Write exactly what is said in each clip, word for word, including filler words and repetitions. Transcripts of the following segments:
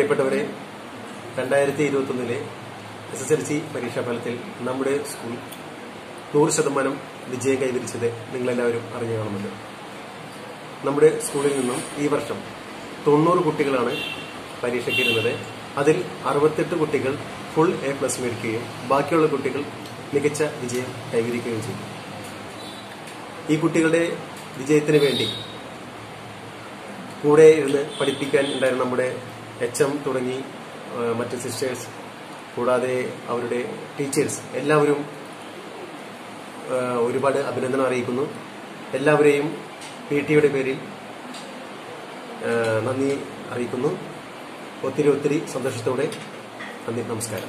പ്രിയപ്പെട്ടവരെ, രണ്ടായിരത്തി ഇരുപത്തി ഒന്നിലെ എസ് എസ് എൽ സി പരീക്ഷാഫലത്തിൽ നമ്മുടെ സ്കൂൾ നൂറ് ശതമാനം വിജയം കൈവരിച്ചത് നിങ്ങളെല്ലാവരും അറിഞ്ഞു കാണുമല്ലോ. നമ്മുടെ സ്കൂളിൽ നിന്നും ഈ വർഷം തൊണ്ണൂറ് കുട്ടികളാണ് പരീക്ഷയ്ക്കിരുന്നത്. അതിൽ അറുപത്തെട്ട് കുട്ടികൾ ഫുൾ എ പ്ലസ് മേടിക്കുകയും ബാക്കിയുള്ള കുട്ടികൾ മികച്ച വിജയം കൈവരിക്കുകയും ചെയ്തു. ഈ കുട്ടികളുടെ വിജയത്തിന് വേണ്ടി കൂടെ ഇരുന്ന് പഠിപ്പിക്കാൻ ഉണ്ടായിരുന്ന നമ്മുടെ എച്ച് എം തുടങ്ങി മറ്റ് സിസ്റ്റേഴ്സ്, കൂടാതെ അവരുടെ ടീച്ചേഴ്സ് എല്ലാവരും ഒരുപാട് അഭിനന്ദനം അറിയിക്കുന്നു. എല്ലാവരെയും പി ടിയുടെ പേരിൽ നന്ദി അറിയിക്കുന്നു. ഒത്തിരി ഒത്തിരി സന്തോഷത്തോടെ നന്ദി, നമസ്കാരം.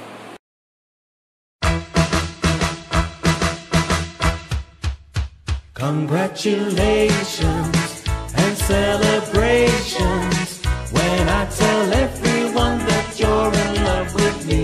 Congratulations and celebrations when I tell everyone that you're in love with me.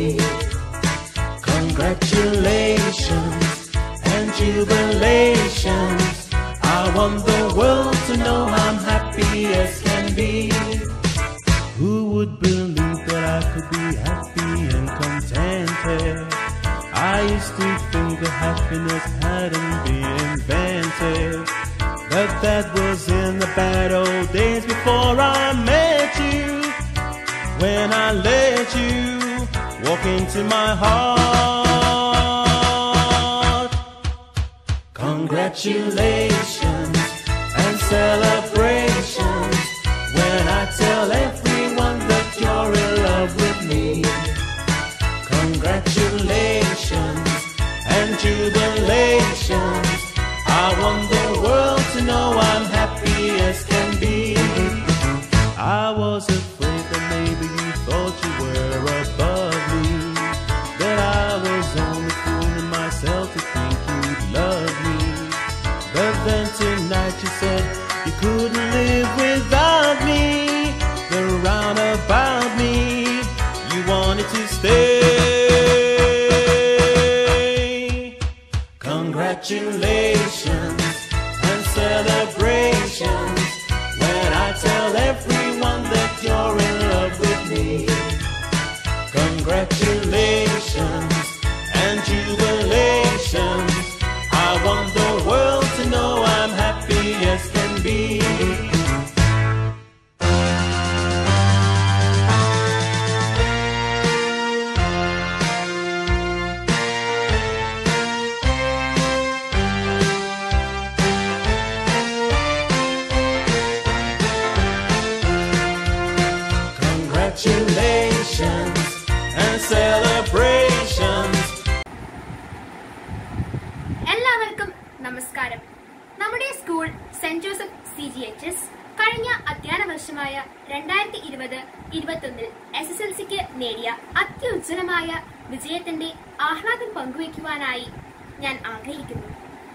Congratulations and jubilations. I want the world to know I'm happy as can be. Who would believe that I could be happy and contented? I used to think that happiness hadn't been invented, but that was in the bad old days before I met you. When I let you walk into my heart. Congratulations and celebrations when I tell everyone that you're in love with me. Congratulations and jubilations. I want the world to know I'm happy as can be. I was afraid that maybe you thought you were above me, that I was only fooling myself to think you'd love me. But then tonight you said you couldn't live without me. The roundabout me, you wanted to stay. Congratulations and celebrations when I tell everyone that you're in love with me. Congratulations and jubilations. I want the world to know I'm happy as can be. Congratulations and celebrations. എല്ലാവർക്കും നമസ്കാരം. നമ്മുടെ school Saint Joseph C G H S കഴിഞ്ഞ അധ്യയന വർഷമായ രണ്ടായിരത്തി ഇരുപത് ഇരുപത്തൊന്നിൽ S S L സിക്ക് നേടിയ അത്യുജ്വലമായ വിജയത്തിന്റെ ആഹ്ലാദം പങ്കുവയ്ക്കുവാനായി ഞാൻ ആഗ്രഹിക്കുന്നു.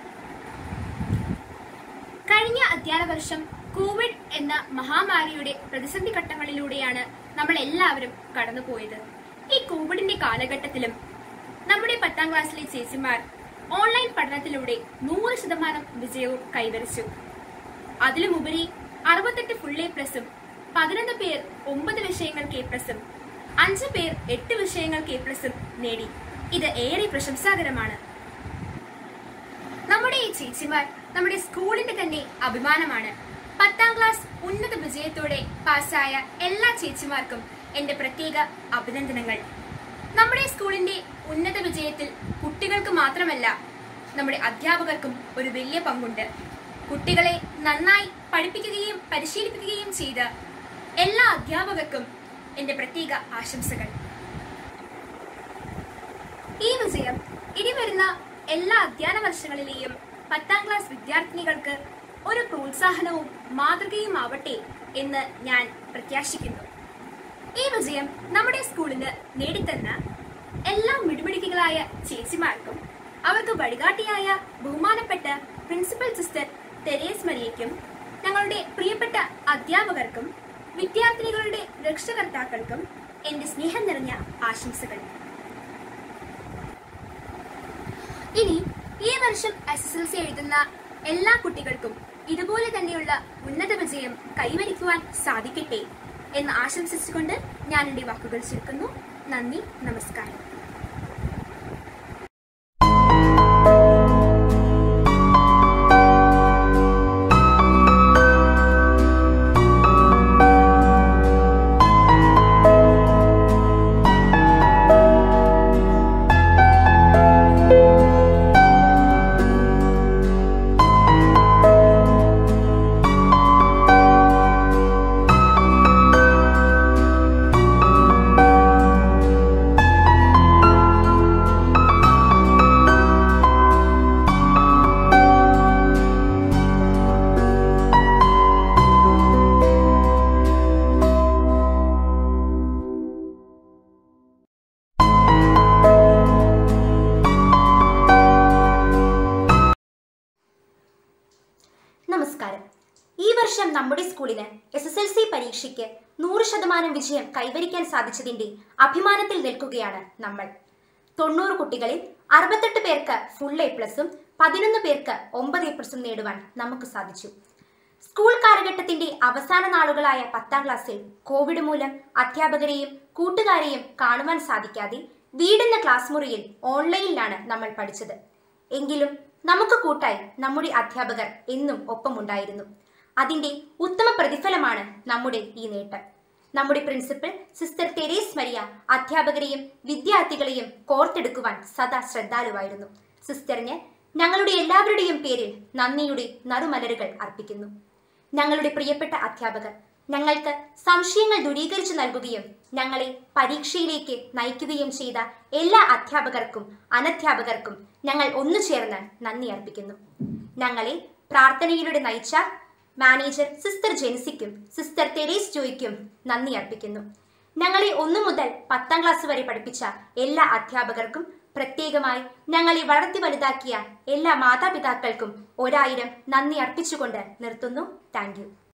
കഴിഞ്ഞ അധ്യയന വർഷം കോവിഡ് എന്ന മഹാമാരിയുടെ പ്രതിസന്ധി ഘട്ടങ്ങളിലൂടെയാണ് നമ്മൾ എല്ലാവരും കടന്നുപോയത്. ഈ കോവിഡിന്റെ കാലഘട്ടത്തിലും നമ്മുടെ പത്താം ക്ലാസ്സിലെ ചേച്ചിമാർ ഓൺലൈൻ പഠനത്തിലൂടെ നൂറ് ശതമാനം വിജയവും കൈവരിച്ചു. അതിലുമുപരി അറുപത്തെട്ട് ഫുൾ എ പ്ലസും പതിനൊന്ന് പേർ ഒമ്പത് വിഷയങ്ങൾക്ക് എ പ്ലസും അഞ്ച് പേർ എട്ട് വിഷയങ്ങൾക്ക് എ പ്ലസും നേടി. ഇത് ഏറെ പ്രശംസാകരമാണ്. നമ്മുടെ ഈ ചേച്ചിമാർ നമ്മുടെ സ്കൂളിന്റെ തന്നെ അഭിമാനമാണ്. പത്താം ക്ലാസ് ഉന്നത വിജയത്തോടെ പാസ്സായ എല്ലാ ചേച്ചിമാർക്കും എന്റെ പ്രത്യേക അഭിനന്ദനങ്ങൾ. നമ്മുടെ സ്കൂളിന്റെ ഉന്നത വിജയത്തിൽ കുട്ടികൾക്ക് മാത്രമല്ല, നമ്മുടെ അധ്യാപകർക്കും ഒരു വലിയ പങ്കുണ്ട്. കുട്ടികളെ നന്നായി പഠിപ്പിക്കുകയും പരിശീലിപ്പിക്കുകയും ചെയ്ത എല്ലാ അധ്യാപകർക്കും എന്റെ പ്രത്യേക ആശംസകൾ. ഈ വിജയം ഇനി വരുന്ന എല്ലാ അധ്യയന വർഷങ്ങളിലെയും പത്താം ക്ലാസ് വിദ്യാർത്ഥിനികൾക്ക് ഒരു പ്രോത്സാഹനവും മാതൃകയും ആവട്ടെ എന്ന് ഞാൻ പ്രത്യാശിക്കുന്നു. ഈ വിജയം നമ്മുടെ സ്കൂളിന് നേടിത്തന്ന എല്ലാ മിടുമിടുക്കികളായ ചേച്ചിമാർക്കും അവർക്ക് വഴികാട്ടിയായ ബഹുമാനപ്പെട്ട പ്രിൻസിപ്പൽ സിസ്റ്റർ തെരേസ് മരിയയ്ക്കും ഞങ്ങളുടെ പ്രിയപ്പെട്ട അധ്യാപകർക്കും വിദ്യാർത്ഥിനികളുടെ രക്ഷകർത്താക്കൾക്കും എന്റെ സ്നേഹം നിറഞ്ഞ ആശംസകൾ. ഇനി ഈ വർഷം എസ് എസ് എൽ സി എഴുതുന്ന എല്ലാ കുട്ടികൾക്കും ഇതുപോലെ തന്നെയുള്ള ഉന്നത വിജയം കൈവരിക്കുവാൻ സാധിക്കട്ടെ. എന്ന് ആശംസിച്ചുകൊണ്ട് ഞാൻ എൻ്റെ വാക്കുകൾ ചുരുക്കുന്നു. നന്ദി, നമസ്കാരം. നമസ്കാരം. ഈ വർഷം നമ്മുടെ സ്കൂളിന് എസ് എസ് എൽ സി പരീക്ഷയ്ക്ക് നൂറ് ശതമാനം വിജയം കൈവരിക്കാൻ സാധിച്ചതിന്റെ അഭിമാനത്തിൽ നിൽക്കുകയാണ് നമ്മൾ. തൊണ്ണൂറ് കുട്ടികളിൽ അറുപത്തെട്ട് പേർക്ക് ഫുൾ എ പ്ലസും പതിനൊന്ന് പേർക്ക് ഒമ്പത് എ പ്ലസും നേടുവാൻ നമുക്ക് സാധിച്ചു. സ്കൂൾ കാലഘട്ടത്തിന്റെ അവസാന നാളുകളായ പത്താം ക്ലാസ്സിൽ കോവിഡ് മൂലം അധ്യാപകരെയും കൂട്ടുകാരെയും കാണുവാൻ സാധിക്കാതെ വീടെന്ന ക്ലാസ് മുറിയിൽ ഓൺലൈനിലാണ് നമ്മൾ പഠിച്ചത്. എങ്കിലും നമുക്ക് കൂട്ടായി നമ്മുടെ അധ്യാപകർ എന്നും ഒപ്പമുണ്ടായിരുന്നു. അതിന്റെ ഉത്തമ പ്രതിഫലമാണ് നമ്മുടെ ഈ നേട്ടം. നമ്മുടെ പ്രിൻസിപ്പൽ സിസ്റ്റർ തെരേസ് മരിയ അധ്യാപകരെയും വിദ്യാർത്ഥികളെയും കോർത്തെടുക്കുവാൻ സദാ ശ്രദ്ധാലുവായിരുന്നു. സിസ്റ്ററിന് ഞങ്ങളുടെ എല്ലാവരുടെയും പേരിൽ നന്ദിയുടെ നറുമലരുകൾ അർപ്പിക്കുന്നു. ഞങ്ങളുടെ പ്രിയപ്പെട്ട അധ്യാപകർ ഞങ്ങൾക്ക് സംശയങ്ങൾ ദൂരീകരിച്ചു നൽകുകയും ഞങ്ങളെ പരീക്ഷയിലേക്ക് നയിക്കുകയും ചെയ്ത എല്ലാ അധ്യാപകർക്കും അനധ്യാപകർക്കും ഞങ്ങൾ ഒന്നു ചേർന്ന് നന്ദി അർപ്പിക്കുന്നു. ഞങ്ങളെ പ്രാർത്ഥനയിലൂടെ നയിച്ച മാനേജർ സിസ്റ്റർ ജെൻസിക്കും സിസ്റ്റർ തെരേസ് ജോയ്ക്കും നന്ദി അർപ്പിക്കുന്നു. ഞങ്ങളെ ഒന്നു മുതൽ പത്താം ക്ലാസ് വരെ പഠിപ്പിച്ച എല്ലാ അധ്യാപകർക്കും പ്രത്യേകമായി ഞങ്ങളെ വളർത്തി വലുതാക്കിയ എല്ലാ മാതാപിതാക്കൾക്കും ഒരായിരം നന്ദി അർപ്പിച്ചുകൊണ്ട് നിർത്തുന്നു. Thank U.